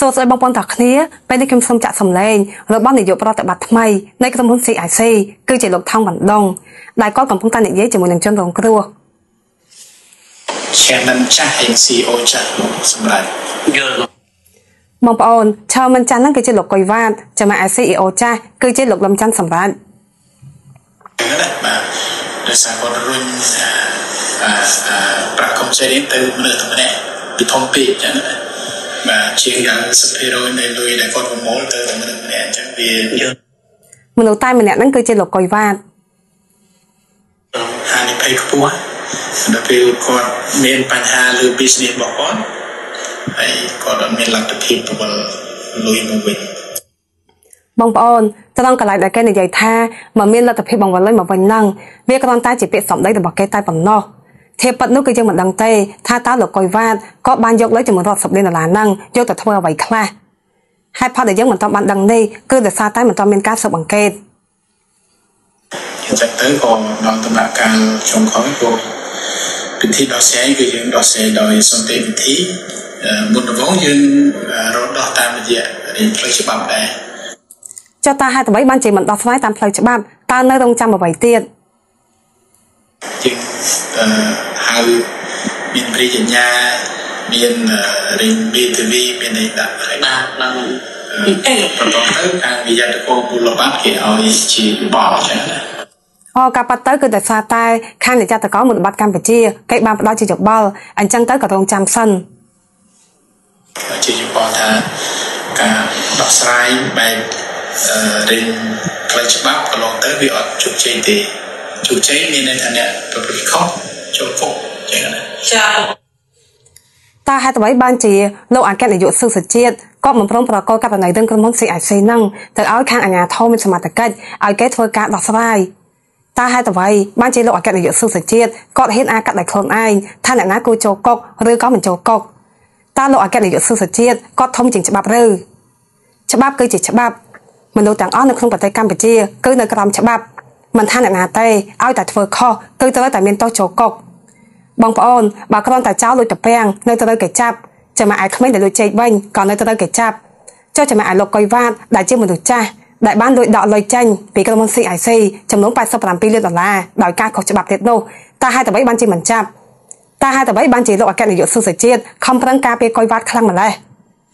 សូត្រឲ្យបងប្អូនទាំងគ្នាពេលនេះខ្ញុំសូមចាក់សម្លេងរបស់នាយកប្រតិបត្តិថ្មីនៃក្រុមហ៊ុន CIC គឺជាលោកថងបណ្ដុងដែលគាត់កំពុងតែនិយាយជាមួយនឹងជនរងគ្រោះ Chairman ចាស់ CEO ចាស់សម្រាប់យល់បងប្អូន Chairman ចាស់ហ្នឹងគឺជាលោកកុយវ៉ាតចំណែក CEO ចាស់គឺជាលោកលឹមច័ន្ទសម្រាប់បាទដោយសារគាត់រុញប្រាក់កម្ចីទៅមនុស្សម្នាក់ពីធំពេកអញ្ចឹងណាបាទជាងយ៉ាង10%នៃលុយដែលគាត់ប្រមូលទៅមនុស្សម្នាក់អញ្ចឹងវាមនុស្សតែម្នាក់ហ្នឹងគឺជាលោកកុយវ៉ាតហានិភ័យខ្ពស់ដល់ពេលគាត់មានបញ្ហាលើ business របស់គាត់ហើយគាត់អត់មានលទ្ធភាពប្រមូលលុយមកវិញបងប្អូនត្រង់កន្លែងដែលគេនិយាយថាមិនមានលទ្ធភាពបង្វិលលុយមកវិញហ្នឹងវាគ្រាន់តែជាពាក្យសម្ដីរបស់គេតែប៉ុណ្ណោះធៀបពិតនោះគឺយើងមិនដឹងទេថាតើលោកកុយវ៉ាតក៏បានយកលុយចំនួនរាប់សិបលានដុល្លារហ្នឹងយកទៅធ្វើអ្វីខ្លះហេតុផលដែលយើងមិនទាន់បានដឹងនេះគឺដោយសារតែមិនទាន់មានការស៊ើបអង្កេតអញ្ចឹងទៅក៏ដល់ដំណាក់កាលចុងក្រោយក៏ពិធីដោះស្រាយគឺយើងដោះស្រាយដោយសន្តិវិធីមុនដំបូងយើងរកដោះតាមរយៈរៀនផ្លូវច្បាប់ដែរចុះតើហេតុអ្វីបានជាមិនដោះស្រាយតាមផ្លូវច្បាប់តើនៅរងចាំអ្វីទៀតយើងហៅមានប្រញ្ញាញ្ញាមានរៀន BTV មានអីដាក់ឲ្យបាទឡើងបន្តទៅខាងវិទ្យាករពលរដ្ឋគេឲ្យជាបោះចឹងណាការប៉ាត់ទៅគឺដោយសារតែខាងវិទ្យាករមូលបត្រកម្ពុជាគេបានផ្ដល់ជាយោបល់អញ្ចឹងទៅក៏រងចាំសិនជាយោបល់ថាការដោះស្រាយបែបរៀនផ្លូវច្បាប់កន្លងទៅវាអត់ជោគជ័យទេជោគជ័យមានន័យថាអ្នកប្រព្រឹត្តខុសចូលគុកចឹងណាចា៎តើហេតុអ្វីបានជាលោកអគ្គនាយកស៊ើបសជាតិក៏មិនព្រមប្រកល់ករណីរឿងក្រុមហ៊ុន CIC ហ្នឹងទៅឲ្យខាងអាជ្ញាធរមានសមត្ថកិច្ចឲ្យគេធ្វើការដោះស្រាយតើហេតុអ្វីបានជាលោកអគ្គនាយកស៊ើបសជាតិគាត់ហ៊ានកាត់ដោយខ្លួនឯងថាអ្នកណាគួរចូលគុកឬក៏មិនចូលគុកតើលោកអគ្គនាយកស៊ើបសជាតិគាត់ធំជាងច្បាប់ឬច្បាប់គឺជាច្បាប់មនុស្សទាំងអស់នៅក្នុងប្រទេសកម្ពុជាគឺនៅក្រោមច្បាប់មិនថាអ្នកណាទេឲ្យតែធ្វើខុសគឺត្រូវតែមានទោសចូលគុកបងប្អូនបើគ្រាន់តែចោលលុយតពាំងនៅត្រូវគេចាប់ចាំឯក្មេងដែលលុយចេកវិញក៏នៅត្រូវគេចាប់ចុះចាំឯលោកកុយវ៉ាតដែលជាមនុស្សចាស់ដែលបានលួចដកលុយចេញពីក្រុមហ៊ុន CIC ចំនួន87លានដុល្លារដោយការខុសច្បាប់ទៀតនោះតើហេតុអ្វីបានជាមិនចាប់តើហេតុអ្វីបានជាលោកអគ្គនាយកស៊ើបសជាតិខំប្រឹងការពារកុយវ៉ាតខ្លាំងម្ល៉េះ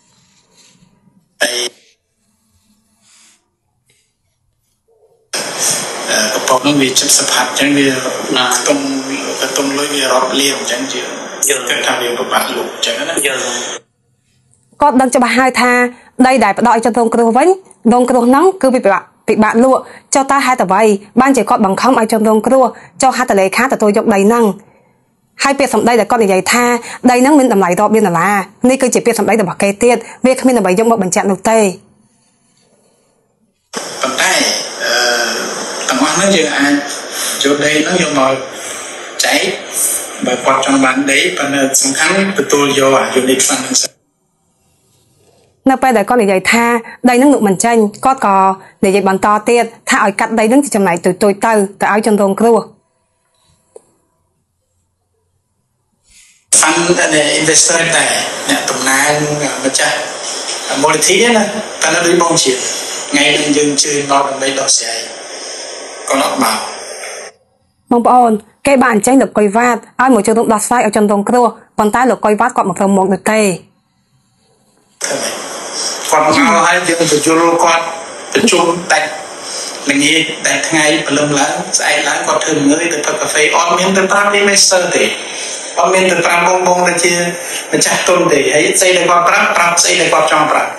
កំប៉ុងនោះវាចិត្តសផាត់អញ្ចឹងវាខ្ទង់លុយវារាប់លានអញ្ចឹងជាគេថាវាពិបាកលុបអញ្ចឹងណាគាត់ដឹងច្បាស់ហើយថាដីដែលផ្ដល់ឲ្យជនរងគ្រោះវិញរងគ្រោះហ្នឹងគឺវាពិបាកលក់ចុះតើហេតុអ្វីបានជាគាត់បង្ខំឲ្យជនរងគ្រោះចុះហត្ថលេខាទទួលយកដីហ្នឹងហើយពាក្យសម្ដីដែលគាត់និយាយថាដីហ្នឹងមានតម្លៃរាប់លានដុល្លារនេះគឺជាពាក្យសម្ដីរបស់គេទៀតវាគ្មានអ្វីយកមកបញ្ជាក់នោះទេប៉ុន្តែទាំងអស់ហ្នឹងយើងអាចយកដីហ្នឹងយកមកចែកបើគាត់ចង់បានដីប៉ុន្តែសំខាន់ទទួលយកអា unit fund ហ្នឹងនៅពេលដែលគាត់និយាយថាដីហ្នឹងលោកមិនចាញ់គាត់ក៏និយាយបន្តទៀតថាឲ្យកាត់ដីហ្នឹងជាចំណែកទៅឲ្យជនរងគ្រោះ fund ដែល investor ដែរអ្នកតំណាងម្ចាស់មូលនិធិណាតែនៅដូចបងជាថ្ងៃនេះយើងជឿមកដើម្បីដោះស្រាយគាត់អត់មកបងប្អូនគេបានអញ្ជើញលោកកុយវ៉ាតឲ្យមកចូលរួមដោះស្រាយឲ្យជនរងគ្រោះប៉ុន្តែលោកកុយវ៉ាតគាត់មិនព្រមមកនោះទេគាត់មកហើយយើងទៅយល់គាត់ប្រជុំតែល្ងាចតែថ្ងៃព្រលឹមឡើងស្អែកឡើងគាត់ធ្វើងើយទៅផឹកកាហ្វេអត់មានទៅប្រាប់មេស្ទ័រទេអត់មានទៅប្រាប់បងទៅជាម្ចាស់ទុនទេហើយស្អីដែលគាត់ប្រាប់ស្អីដែលគាត់ចង់ប្រាប់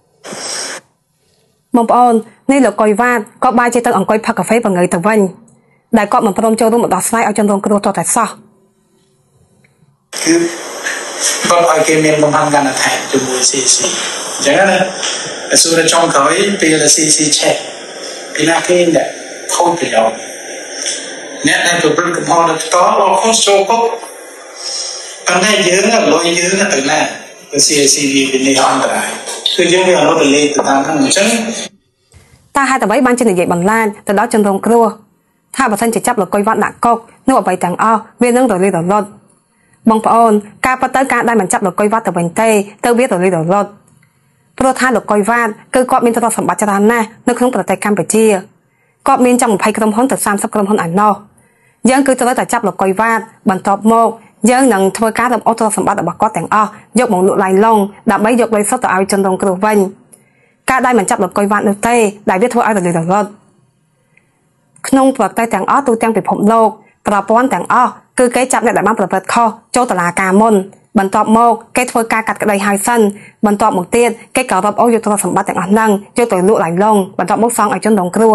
បងប្អូននេះលោកកុយវ៉ាតក៏បាយជាទៅអង្គុយផឹកកាហ្វេបង្ើយទៅវិញដែលគាត់មិនព្រមចូលរួមដោះស្រាយឲ្យជនរងគ្រោះតតែសោះគឺគាត់ឲ្យគេមានបំផាន់កាន់តែជាមួយ CC អញ្ចឹងណាអសុរចុងក្រោយពេល CC ឆេះពីណាគេអ្នកខូចប្រយោជន៍អ្នកដែលប្រព្រឹត្តកំហុសដល់ផ្ទាល់អត់ខុសចូលគុកប៉ុន្តែយើងលុយយើងទៅណាទៅ CC វានេះអន្តរាយគឺយើងវាអត់ទៅលេងទៅតាមហ្នឹងអញ្ចឹងតើហេតុអ្វីបានជានិយាយបន្លាចទៅដល់ជនរងគ្រោះថាបើសិនជាចាប់លោកកុយវ៉ាតដាក់គុកនោះអ្វីទាំងអស់វានឹងរលាយរលត់បងប្អូនការប៉ះទៅការដែលមិនចាប់លោកកុយវ៉ាតទៅវិញទេទៅវារលាយរលត់ព្រោះថាលោកកុយវ៉ាតគឺគាត់មានទ្រព្យសម្បត្តិច្រើនណាស់នៅក្នុងប្រទេសកម្ពុជាគាត់មានចំ20ក្រុមហ៊ុនទៅ30ក្រុមហ៊ុនឯណោះយើងគឺត្រូវតែចាប់លោកកុយវ៉ាតបន្ទាប់មកយើងនឹងធ្វើការរំអូសទ្រព្យសម្បត្តិរបស់គាត់ទាំងអស់យកមកលក់ឡាយឡុងដើម្បីយកលុយសុទ្ធទៅឲ្យជនរងគ្រោះវិញការដែលមិនចាប់លោកកុយវ៉ាតនោះទេដែលវាធ្វើឲ្យរលីរលត់ក្នុងប្រទេសទាំងអស់ទូទាំងពិភពលោកប្រព័ន្ធទាំងអស់គឺគេចាប់អ្នកដែលបានប្រព្រឹត្តខុសចូលតុលាការមុនបន្ទាប់មកគេធ្វើការកាត់ក្តីហើយសិនបន្ទាប់មកទៀតគេក៏រំអូសយកទ្រព្យសម្បត្តិទាំងអស់ហ្នឹងយកទៅលក់ឡាយឡុងបន្ទាប់មកសងឲ្យជនរងគ្រោះ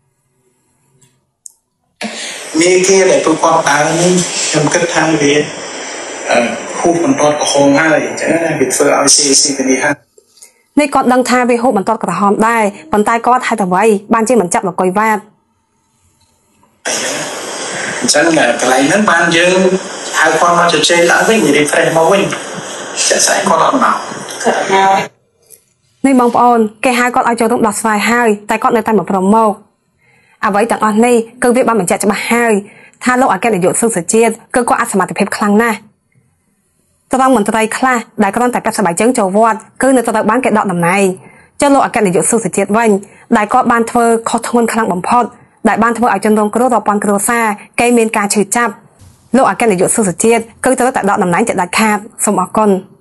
មានគេដែលពួកគាត់ដើរនេះខ្ញុំគិតថាវាហួសបន្ទាត់ក្រហមហើយអញ្ចឹងណាវាធ្វើឲ្យ CAC ទៅនេះហើយនេះគាត់ដឹងថាវាហួសបន្ទាត់ក្រហមដែរប៉ុន្តែគាត់ហេតុអ្វីបានជាមិនចាប់លោកកុយវ៉ាតអញ្ចឹងកន្លែងហ្នឹងបានយើងហៅគាត់មកជជែកឡើងវិញ refresh មកវិញចាក់ស្អែកគាត់អត់មកនេះបងប្អូនគេហៅគាត់ឲ្យចូលរួមដោះស្រាយហើយតែគាត់នៅតែមិនព្រមមកអ្វីទាំងអស់នេះគឺវាបានបញ្ជាក់ច្បាស់ហើយថាលោកអគ្គនាយកសង្គ្រោះជាតិគឺគាត់អសមត្ថភាពខ្លាំងណាស់ត្រង់មន្ត្រីខ្លះដែលគ្រាន់តែពាក់ស្បែកជើងចូលវត្តគឺនៅត្រូវបានគេដកតំណែងចុះលោកអគ្គនាយកសង្គ្រោះជាតិវិញដែលគាត់បានធ្វើខុសធ្ងន់ខ្លាំងបំផុតដែលបានធ្វើឲ្យជនរងគ្រោះរាប់ពាន់គ្រួសារគេមានការឈឺចាប់លោកអគ្គនាយកសង្គ្រោះជាតិគឺត្រូវតែដកតំណែងជាដាច់ខាតសូមអរគុណ